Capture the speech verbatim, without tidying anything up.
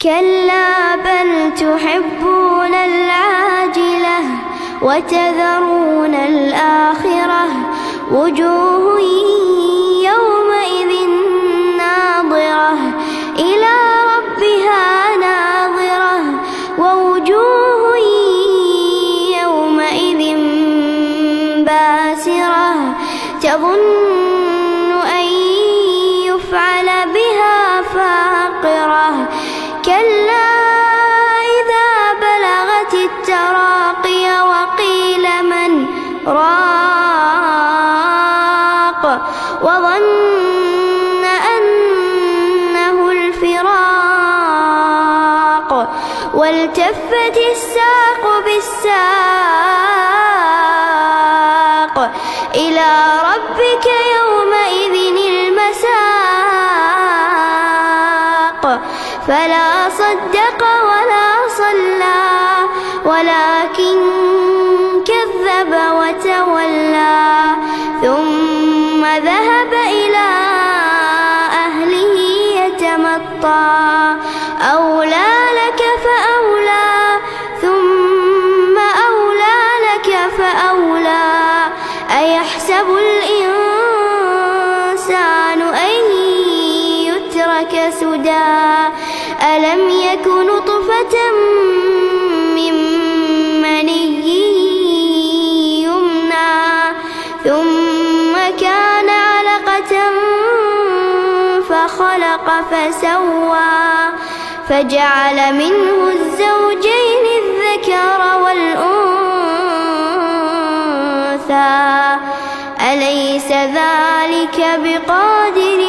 كلا بل تحبون العاجلة وتذرون الآخرة وجوه يومئذ ناظرة إلى ربها ناظرة ووجوه يومئذ باسرة تظن أن يفعل بها فاقرة كلا إذا بلغت التراقي وقيل من راق وظن أنه الفراق والتفت الساق بالساق إلى ربك يومئذ المساق فلا صدق ولا صلى ولكن كذب وتولى ثم ذهب إلى أهله يتمطى أولى لك فأولى ثم أولى لك فأولى أيحسب الإنسان أن يترك سدى ألم يك نطفة من مني يمنى ثم كان علقة فخلق فسوى فجعل منه الزوجين الذكر والأنثى أليس ذلك بقادر